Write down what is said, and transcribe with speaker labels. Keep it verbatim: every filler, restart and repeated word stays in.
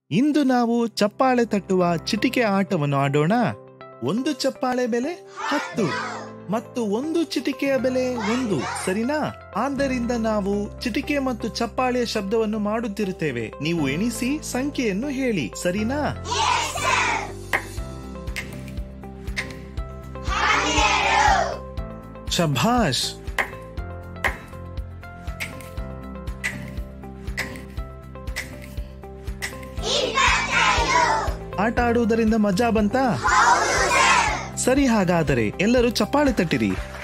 Speaker 1: ಇಂದು ನಾವು ಚಪ್ಪಾಳೆ ತಟ್ಟುವ ಚಿಟಿಕೆ ಆಟವನ್ನು ಆಡೋಣ. ಒಂದು ಚಪ್ಪಾಳೆ ಬೆಲೆ ಹತ್ತು ಮತ್ತು ಒಂದು ಚಿಟಿಕೆಯ ಬೆಲೆ ಒಂದು, ಸರಿನಾ? ಆದ್ದರಿಂದ ನಾವು ಚಿಟಿಕೆ ಮತ್ತು ಚಪ್ಪಾಳೆಯ ಶಬ್ದವನ್ನು ಮಾಡುತ್ತಿರುತ್ತೇವೆ. ನೀವು ಎಣಿಸಿ ಸಂಖ್ಯೆಯನ್ನು ಹೇಳಿ, ಸರಿನಾ? ಶಭಾಷ್. ಆಟ ಆಡುವುದರಿಂದ ಮಜಾ ಬಂತಾ? ಸರಿ, ಹಾಗಾದರೆ ಎಲ್ಲರೂ ಚಪ್ಪಾಳೆ ತಟ್ಟಿರಿ.